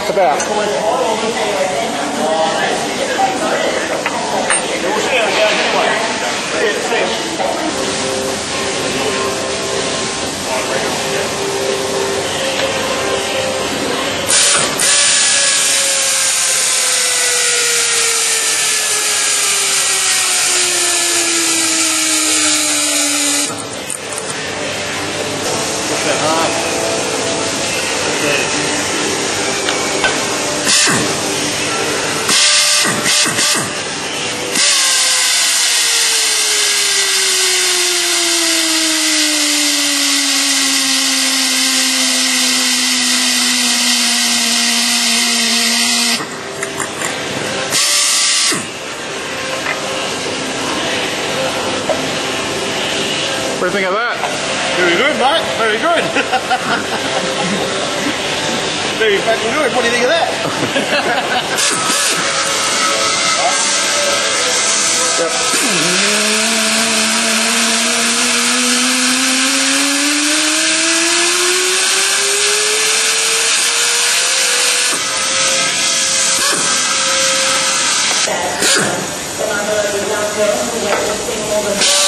What's about? We'll see how it goes anyway. See it. What do you think of that? Very good, mate. Very good. Very fucking good. What do you think of that? When I heard the young girl who went to sing all the